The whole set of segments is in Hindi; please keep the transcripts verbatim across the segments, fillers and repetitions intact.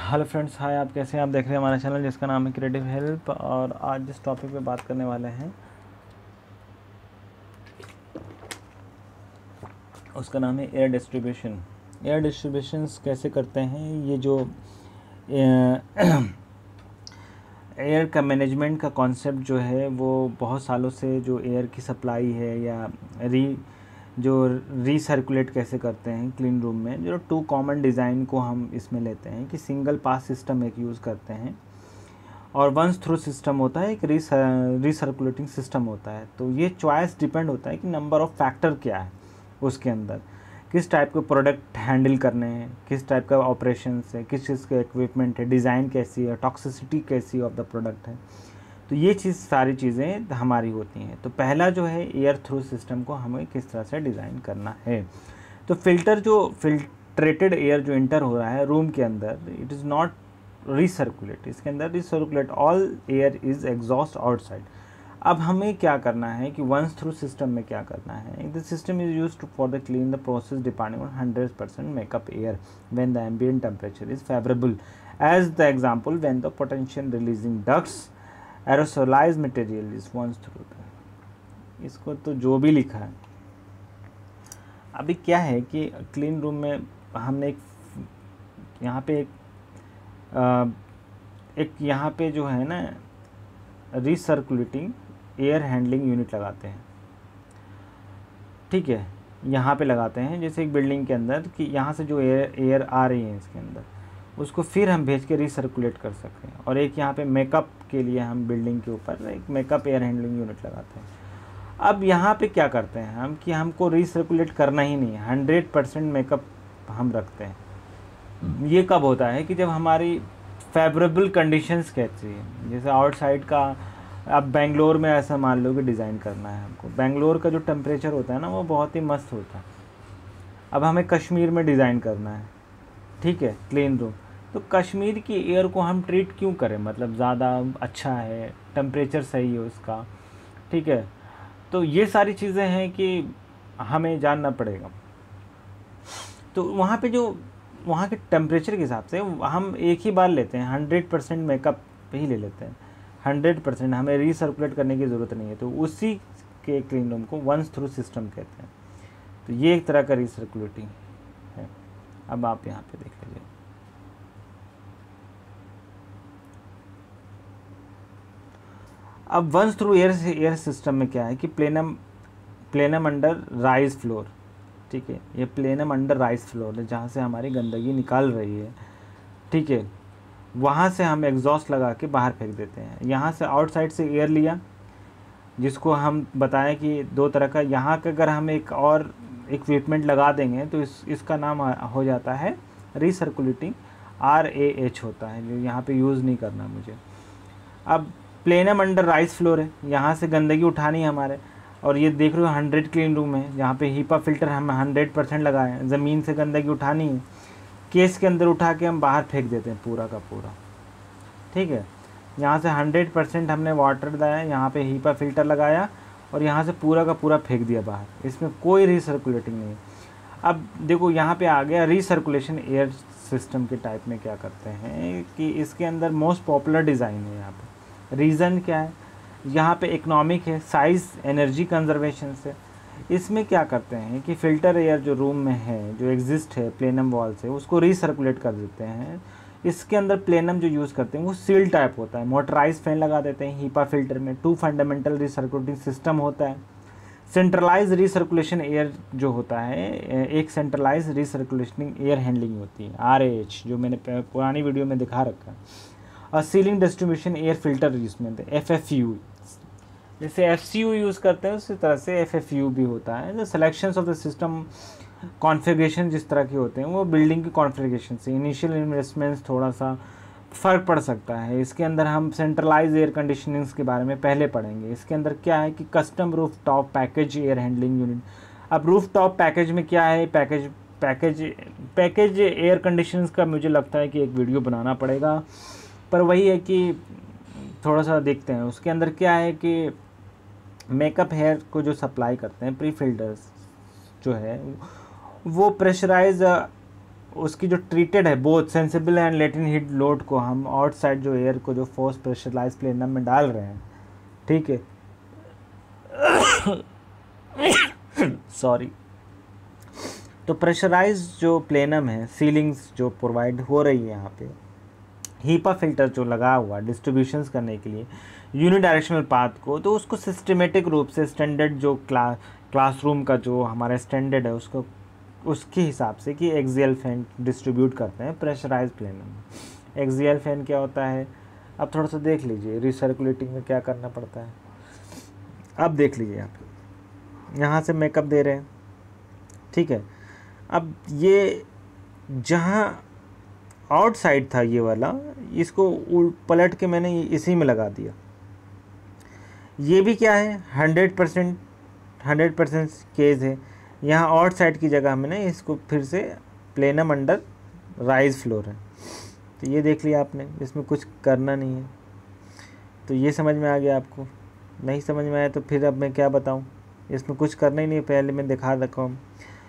हेलो फ्रेंड्स, हाय। आप कैसे हैं? आप देख रहे हैं हमारा चैनल जिसका नाम है क्रिएटिव हेल्प। और आज जिस टॉपिक पे बात करने वाले हैं उसका नाम है एयर डिस्ट्रीब्यूशन। एयर डिस्ट्रीब्यूशंस कैसे करते हैं? ये जो एयर का मैनेजमेंट का कॉन्सेप्ट जो है वो बहुत सालों से जो एयर की सप्लाई है या री जो रीसर्कुलेट कैसे करते हैं क्लीन रूम में, जो टू कॉमन डिज़ाइन को हम इसमें लेते हैं कि सिंगल पास सिस्टम एक यूज़ करते हैं और वंस थ्रू सिस्टम होता है, एक रीसर्कुलेटिंग सिस्टम होता है। तो ये चॉइस डिपेंड होता है कि नंबर ऑफ़ फैक्टर क्या है उसके अंदर, किस टाइप के प्रोडक्ट हैंडल करने हैं, किस टाइप का ऑपरेशन है, किस चीज़ का इक्विपमेंट है, डिज़ाइन कैसी है, टॉक्सिसिटी कैसी ऑफ द प्रोडक्ट है। तो ये चीज़ सारी चीज़ें हमारी होती हैं। तो पहला जो है एयर थ्रू सिस्टम को हमें किस तरह से डिज़ाइन करना है। तो फिल्टर जो फिल्ट्रेटेड एयर जो इंटर हो रहा है रूम के अंदर, इट इज़ नॉट रीसर्कुलेट। इसके अंदर recirculate all air is exhaust outside. अब हमें क्या करना है कि वंस थ्रू सिस्टम में क्या करना है, the system is used for the clean the process depending on hundred percent makeup air when the ambient temperature is favourable as the example when the potential releasing ducts aerosolize material is once through. इसको तो जो भी लिखा है, अभी क्या है कि क्लीन रूम में हमने एक यहाँ पे एक आ, एक यहाँ पे जो है ना रीसर्कुलेटिंग एयर हैंडलिंग यूनिट लगाते हैं। ठीक है, यहाँ पे लगाते हैं जैसे एक बिल्डिंग के अंदर कि यहाँ से जो एयर एयर आ रही है इसके अंदर, उसको फिर हम भेज के रीसर्कुलेट कर सकते हैं। और एक यहाँ पे मेकअप के लिए हम बिल्डिंग के ऊपर एक मेकअप एयर हैंडलिंग यूनिट लगाते हैं। अब यहाँ पे क्या करते हैं हम कि हमको रीसर्कुलेट करना ही नहीं है, हंड्रेड परसेंट मेकअप हम रखते हैं। ये कब होता है कि जब हमारी फेवरेबल कंडीशंस कहती है। जैसे आउटसाइड का, अब बेंगलोर में ऐसा मान लो कि डिज़ाइन करना है हमको, बेंगलोर का जो टेम्परेचर होता है ना वो बहुत ही मस्त होता है। अब हमें कश्मीर में डिज़ाइन करना है, ठीक है, क्लीन रूम। तो कश्मीर की एयर को हम ट्रीट क्यों करें? मतलब ज़्यादा अच्छा है, टेम्परेचर सही है उसका, ठीक है। तो ये सारी चीज़ें हैं कि हमें जानना पड़ेगा। तो वहाँ पे जो वहाँ के टेम्परेचर के हिसाब से हम एक ही बार लेते हैं, हंड्रेड परसेंट मेकअप ही ले लेते हैं, हंड्रेड परसेंट हमें रीसर्कुलेट करने की ज़रूरत नहीं है। तो उसी के क्लीन रूम को वंस थ्रू सिस्टम कहते हैं। तो ये एक तरह का रीसर्कुलेटिंग है। अब आप यहाँ पे देख लीजिए, अब once through air air system में क्या है कि plenum plenum under raise floor, ठीक है, ये प्लेनम अंडर राइज फ्लोर है जहाँ से हमारी गंदगी निकाल रही है, ठीक है। वहाँ से हम एग्जॉस्ट लगा के बाहर फेंक देते हैं। यहाँ से आउटसाइड से एयर लिया, जिसको हम बताएं कि दो तरह का, यहाँ का अगर हम एक और इक्विपमेंट लगा देंगे तो इस इसका नाम हो जाता है रीसर्कुलेटिंग, आर ए एच होता है, जो यहाँ पे यूज़ नहीं करना मुझे। अब प्लेनम अंडर राइस फ्लोर है, यहाँ से गंदगी उठानी है हमारे, और ये देख रहे हो हंड्रेड क्लीन रूम है जहाँ पे हीपा फिल्टर हम हंड्रेड परसेंट लगाए हैं। ज़मीन से गंदगी उठानी है, केस के अंदर उठा के हम बाहर फेंक देते हैं पूरा का पूरा, ठीक है। यहाँ से हंड्रेड परसेंट हमने वाटर डाला, यहाँ पे हीपा फिल्टर लगाया और यहाँ से पूरा का पूरा फेंक दिया बाहर। इसमें कोई रीसर्कुलेटिंग नहीं है। अब देखो यहाँ पे आ गया रीसर्कुलेशन एयर सिस्टम के टाइप में क्या करते हैं कि इसके अंदर मोस्ट पॉपुलर डिज़ाइन है। यहाँ पे रीज़न क्या है, यहाँ पे इकोनॉमिक है, साइज़, एनर्जी कंजर्वेशन से। इसमें क्या करते हैं कि फ़िल्टर एयर जो रूम में है, जो एग्जिस्ट है प्लेनम वॉल से, उसको रीसर्कुलेट कर देते हैं। इसके अंदर प्लेनम जो यूज़ करते हैं वो सील टाइप होता है, मोटराइज फैन लगा देते हैं हीपा फिल्टर में। टू फंडामेंटल रीसर्कुलेटिंग सिस्टम होता है। सेंट्रलाइज रीसर्कुलेशन एयर जो होता है, एक सेंट्रलाइज रीसर्कुलेटिंग एयर हैंडलिंग होती है, आर ए एच, जो मैंने पुरानी वीडियो में दिखा रखा है। और सीलिंग डिस्ट्रीब्यूशन एयर फिल्टर इसमें एफ एफ यू, जैसे एफ सी यू यूज़ करते हैं उसी तरह से एफ एफ यू भी होता है। जो selections of the system configuration जिस तरह के होते हैं वो बिल्डिंग की कॉन्फ़िगरेशन से, इनिशियल इन्वेस्टमेंट्स थोड़ा सा फ़र्क पड़ सकता है। इसके अंदर हम सेंट्रलाइज एयर कंडीशनिंग्स के बारे में पहले पढ़ेंगे। इसके अंदर क्या है कि custom roof top package air handling unit. अब रूफ टॉप पैकेज में क्या है, package package package air conditions का मुझे लगता है कि एक वीडियो बनाना पड़ेगा, पर वही है कि थोड़ा सा देखते हैं। उसके अंदर क्या है कि मेकअप हेयर को जो सप्लाई करते हैं प्री फिल्टर्स जो है, वो प्रेशराइज उसकी जो ट्रीटेड है both sensible and latent heat load को हम आउटसाइड जो एयर को जो फोर्स प्रेशराइज प्लेनम में डाल रहे हैं, ठीक है, सॉरी, तो प्रेशराइज जो प्लेनम है, सीलिंग्स जो प्रोवाइड हो रही है यहाँ पे, हीपा फिल्टर जो लगा हुआ डिस्ट्रीब्यूशंस करने के लिए यूनिडायरेक्शनल पाथ को, तो उसको सिस्टमेटिक रूप से स्टैंडर्ड जो क्ला क्लासरूम का जो हमारा स्टैंडर्ड है उसको उसके हिसाब से कि एक्सियल फैन डिस्ट्रीब्यूट करते हैं प्रेशराइज प्लेनम। एक्सियल फैन क्या होता है, अब थोड़ा सा देख लीजिए रिसर्कुलेटिंग में क्या करना पड़ता है। अब देख लीजिए यहाँ पे, यहाँ से मेकअप दे रहे हैं, ठीक है। अब ये जहाँ आउटसाइड था ये वाला, इसको पलट के मैंने इसी में लगा दिया। ये भी क्या है, hundred percent hundred percent case है। यहाँ आउटसाइड की जगह मैंने इसको फिर से प्लेनम अंडर राइज फ्लोर है। तो ये देख लिया आपने, इसमें कुछ करना नहीं है। तो ये समझ में आ गया आपको? नहीं समझ में आया तो फिर अब मैं क्या बताऊँ, इसमें कुछ करना ही नहीं, पहले मैं दिखा रखा हूँ।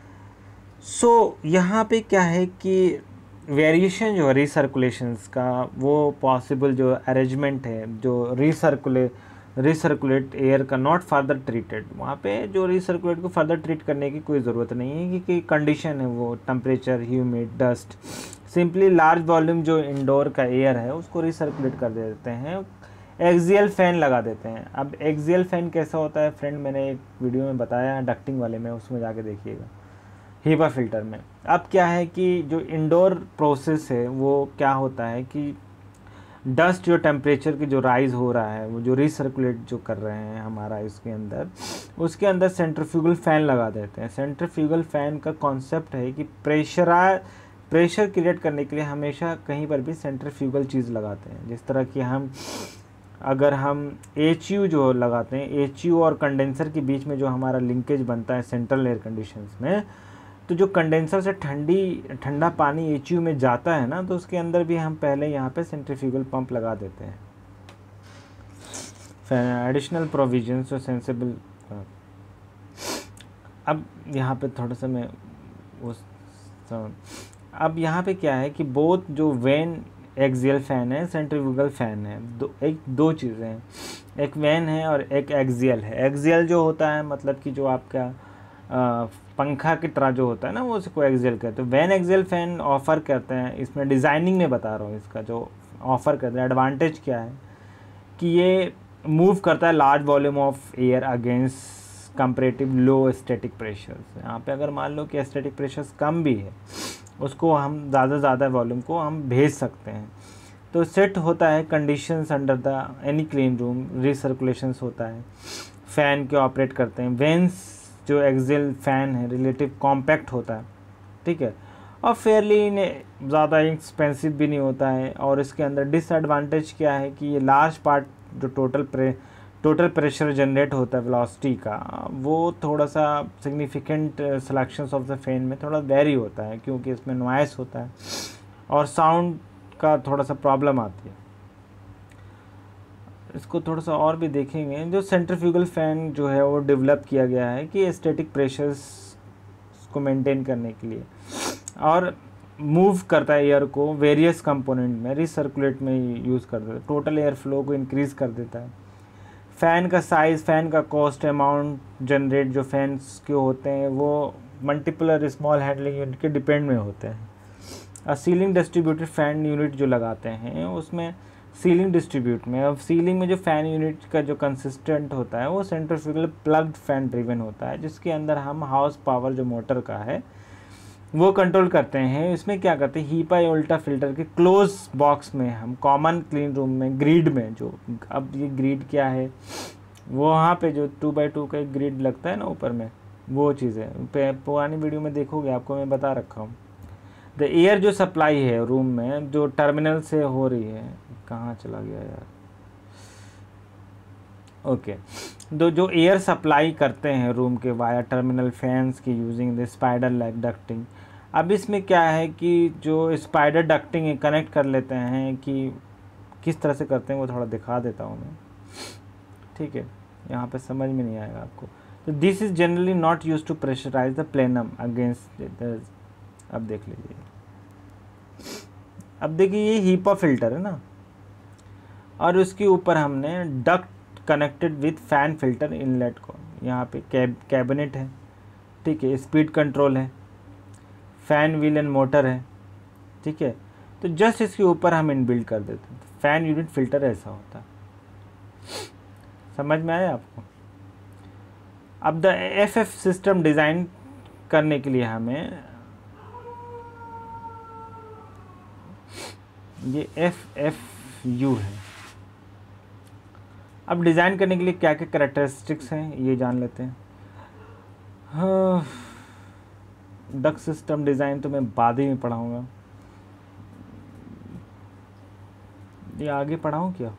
सो यहाँ पे क्या है कि वेरिएशन जो रिसर्कुलेशंस का वो पॉसिबल जो अरेंजमेंट है, जो रिसर्कुले रिसर्कुलेट एयर का नॉट फर्दर ट्रीटेड, वहाँ पे जो रिसर्कुलेट को फर्दर ट्रीट करने की कोई ज़रूरत नहीं है, क्योंकि कंडीशन है वो temperature, humid, dust, simply large volume जो इंडोर का एयर है उसको रिसर्कुलेट कर देते हैं, एक्सियल फ़ैन लगा देते हैं। अब एक्सियल फ़ैन कैसा होता है फ्रेंड, मैंने एक वीडियो में बताया है डक्टिंग वाले में, उसमें जाके देखिएगा, हीपा फिल्टर में। अब क्या है कि जो इंडोर प्रोसेस है वो क्या होता है कि डस्ट जो टेम्परेचर की जो राइज हो रहा है, वो जो रिसर्कुलेट जो कर रहे हैं हमारा इसके अंदर, उसके अंदर सेंट्रीफ्यूगल फ़ैन लगा देते हैं। सेंट्रीफ्यूगल फ़ैन का कॉन्सेप्ट है कि प्रेशर प्रेशर क्रिएट करने के लिए हमेशा कहीं पर भी सेंट्रीफ्यूगल चीज़ लगाते हैं। जिस तरह कि हम अगर हम एच यू जो लगाते हैं, एच यू और कंडेंसर के बीच में जो हमारा लिंकेज बनता है सेंट्रल एयर कंडीशंस में, तो जो कंडेंसर से ठंडी ठंडा पानी एच यू में जाता है ना, तो उसके अंदर भी हम पहले यहाँ पे सेंट्रीफ्यूगल पंप लगा देते हैं। एडिशनल प्रोविजंस और सेंसिबल। अब यहाँ पे थोड़ा सा मैं उस अब यहाँ पे क्या है कि बोथ जो वेन एक्सियल फ़ैन है, सेंट्रीफ्यूगल फ़ैन है, दो एक दो चीज़ें हैं, एक वेन है और एक एक्सियल है। एक्सियल जो होता है मतलब कि जो आपका आ, पंखा की तरह जो होता है ना, वो उसको एक्सियल कहते हैं। वैन एक्सियल फ़ैन ऑफ़र करते हैं, इसमें डिज़ाइनिंग में बता रहा हूँ, इसका जो ऑफ़र करते हैं एडवांटेज क्या है कि ये मूव करता है large volume of air against comparative low static pressures. यहाँ पे अगर मान लो कि स्टैटिक प्रेशर्स कम भी है, उसको हम ज़्यादा ज़्यादा वॉल्यूम को हम भेज सकते हैं। तो सेट होता है conditions under the any clean room, recirculations होता है, फ़ैन के ऑपरेट करते हैं। वेंस जो एक्सियल फ़ैन है रिलेटिव कॉम्पैक्ट होता है, ठीक है, और फेयरली ज़्यादा एक्सपेंसिव भी नहीं होता है। और इसके अंदर डिसएडवांटेज क्या है कि ये लार्ज पार्ट जो टोटल प्रे टोटल प्रेशर जनरेट होता है वेलोसिटी का, वो थोड़ा सा significant selections of the fan में थोड़ा वेरी होता है, क्योंकि इसमें नॉइस होता है और साउंड का थोड़ा सा प्रॉब्लम आती है। इसको थोड़ा सा और भी देखेंगे। जो सेंट्रीफ्यूगल फ़ैन जो है वो डेवलप किया गया है कि स्टैटिक प्रेशर्स को मेंटेन करने के लिए, और मूव करता है एयर को वेरियस कंपोनेंट में, रिसर्कुलेट में यूज़ कर देता है, टोटल एयर फ्लो को इंक्रीज़ कर देता है। फ़ैन का साइज़, फ़ैन का कॉस्ट, अमाउंट जनरेट जो फैंस के होते हैं वो मल्टीपल स्मॉल हैंडलिंग यूनिट के डिपेंड में होते हैं। और सीलिंग डिस्ट्रीब्यूटेड फ़ैन यूनिट जो लगाते हैं उसमें सीलिंग डिस्ट्रीब्यूट में, अब सीलिंग में जो फ़ैन यूनिट का जो कंसिस्टेंट होता है वो सेंट्रीफ्यूगल प्लग्ड फ़ैन ड्रिवन होता है, जिसके अंदर हम हाउस पावर जो मोटर का है वो कंट्रोल करते हैं। इसमें क्या करते हैं, हीपा या उल्टा फिल्टर के क्लोज बॉक्स में हम कॉमन क्लीन रूम में ग्रिड में, जो अब ये ग्रिड क्या है, वो वहाँ पे जो टू बाई टू का एक ग्रिड लगता है ना ऊपर में, वो चीज़ें पुरानी वीडियो में देखोगे आपको मैं बता रखा हूँ। द एयर जो सप्लाई है रूम में जो टर्मिनल से हो रही है, कहाँ चला गया यार, ओके दो जो एयर सप्लाई करते हैं रूम के वाया टर्मिनल फैंस की using the spider like ducting. अब इसमें क्या है कि जो स्पाइडर डक्टिंग कनेक्ट कर लेते हैं, कि किस तरह से करते हैं वो थोड़ा दिखा देता हूँ मैं, ठीक है, यहाँ पे समझ में नहीं आएगा आपको। तो this is generally not use to pressurize the plenum against the, अब देख लीजिए अब देखिए ये हीपा फिल्टर है ना, और उसके ऊपर हमने duct connected with fan filter inlet को, यहाँ पे कैब कैबिनेट है, ठीक है, स्पीड कंट्रोल है, फैन व्हील एंड मोटर है, ठीक है। तो जस्ट इसके ऊपर हम इनबिल्ड कर देते हैं, फैन यूनिट फिल्टर ऐसा होता है। समझ में आया आपको? अब the F F system design करने के लिए हमें ये एफ एफ यू है। अब डिज़ाइन करने के लिए क्या क्या कैरेक्टरिस्टिक्स हैं ये जान लेते हैं। हाँ, डक्ट सिस्टम डिज़ाइन तो मैं बाद ही में पढ़ाऊँगा, ये आगे पढ़ाऊँ क्या?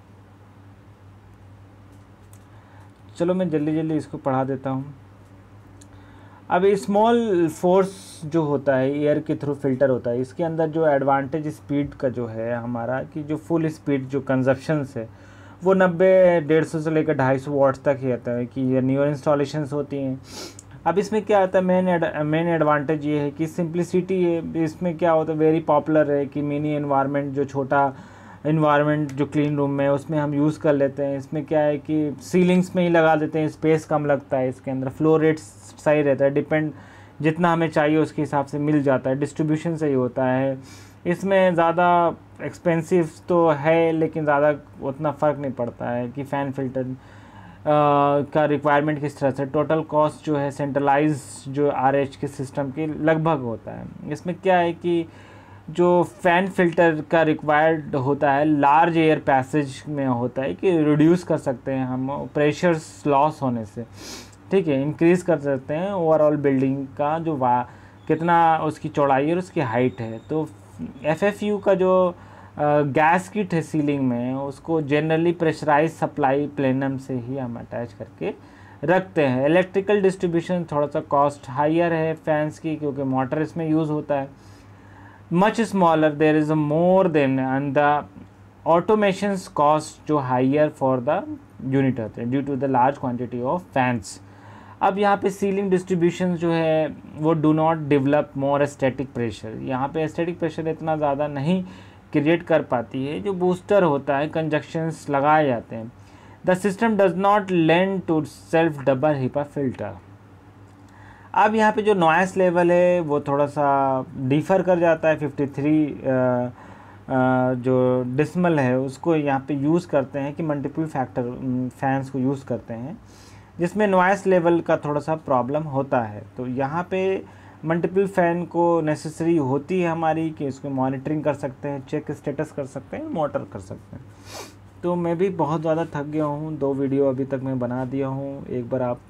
चलो मैं जल्दी जल्दी इसको पढ़ा देता हूँ। अब स्मॉल फोर्स जो होता है एयर के थ्रू फिल्टर होता है, इसके अंदर जो एडवांटेज स्पीड का जो है हमारा, कि जो फुल स्पीड जो कंजप्शंस है वो नब्बे डेढ़ सौ से लेकर ढाई सौ वाट्स तक ही आता है कि ये न्यू इंस्टॉलेशंस होती हैं। अब इसमें क्या आता है, मेन मेन एडवांटेज ये है कि सिंप्लिसिटी है। इसमें क्या होता है, वेरी पॉपुलर है कि मिनी एनवायरनमेंट, जो छोटा इन्वायरमेंट जो क्लीन रूम में उसमें हम यूज़ कर लेते हैं। इसमें क्या है कि सीलिंग्स में ही लगा देते हैं, स्पेस कम लगता है, इसके अंदर फ्लो रेट सही रहता है, डिपेंड जितना हमें चाहिए उसके हिसाब से मिल जाता है, डिस्ट्रीब्यूशन सही होता है। इसमें ज़्यादा एक्सपेंसिव तो है लेकिन ज़्यादा उतना फ़र्क नहीं पड़ता है कि फ़ैन फिल्टर का रिक्वायरमेंट किस तरह से, टोटल कॉस्ट जो है सेंट्रलाइज जो आर एच के सिस्टम के लगभग होता है। इसमें क्या है कि जो फ़ैन फिल्टर का रिक्वायर्ड होता है लार्ज एयर पैसेज में होता है कि रिड्यूस कर सकते हैं हम प्रेशर लॉस होने से, ठीक है, इंक्रीज़ कर सकते हैं ओवरऑल बिल्डिंग का जो वा कितना उसकी चौड़ाई और उसकी हाइट है। तो एफ एफ यू का जो गैस किट है सीलिंग में, उसको जनरली प्रेशराइज सप्लाई प्लेनम से ही हम अटैच करके रखते हैं। इलेक्ट्रिकल डिस्ट्रीब्यूशन थोड़ा सा कॉस्ट हाइयर है फैंस की, क्योंकि मोटर इसमें यूज़ होता है। Much smaller there is a more than and the automations cost जो हाइयर फॉर द यूनिट होते हैं due to the large quantity of fans. अब यहाँ पे सीलिंग डिस्ट्रीब्यूशन जो है वो do not develop more static pressure, यहाँ पे स्टैटिक प्रेशर इतना ज़्यादा नहीं क्रिएट कर पाती है। जो बूस्टर होता है, कंजक्शंस लगाए जाते हैं। The system does not lend to self double HEPA filter. अब यहाँ पे जो नॉइस लेवल है वो थोड़ा सा डिफ़र कर जाता है, फिफ्टी थ्री जो डिसमल है उसको यहाँ पे यूज़ करते हैं कि मल्टीपल फैक्टर फैंस को यूज़ करते हैं, जिसमें नॉइस लेवल का थोड़ा सा प्रॉब्लम होता है। तो यहाँ पे मल्टीपल फ़ैन को नेसेसरी होती है हमारी कि इसको मॉनिटरिंग कर सकते हैं, चेक स्टेटस कर सकते हैं, मॉनिटर कर सकते हैं। तो मैं भी बहुत ज़्यादा थक गया हूँ, दो वीडियो अभी तक मैं बना दिया हूँ। एक बार आप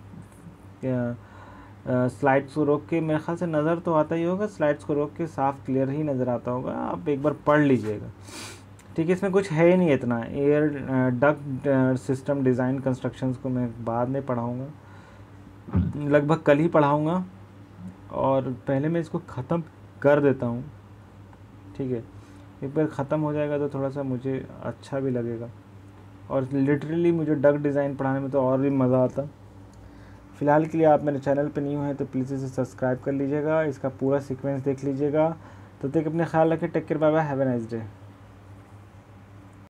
स्लाइड्स को रोक के, मेरे ख्याल से नज़र तो आता ही होगा, स्लाइड्स को रोक के साफ क्लियर ही नज़र आता होगा, आप एक बार पढ़ लीजिएगा, ठीक है। इसमें कुछ है ही नहीं इतना। Air duct system design constructions को मैं बाद में पढ़ाऊँगा, लगभग कल ही पढ़ाऊँगा, और पहले मैं इसको ख़त्म कर देता हूँ, ठीक है। एक बार ख़त्म हो जाएगा तो थोड़ा सा मुझे अच्छा भी लगेगा, और लिटरली मुझे डक्ट डिज़ाइन पढ़ाने में तो और भी मज़ा आता। फ़िलहाल के लिए आप मेरे चैनल पर न्यू हैं तो प्लीज़ इसे सब्सक्राइब कर लीजिएगा, इसका पूरा सीक्वेंस देख लीजिएगा। तब तक अपने ख्याल रखें, take care, bye bye, have a nice day.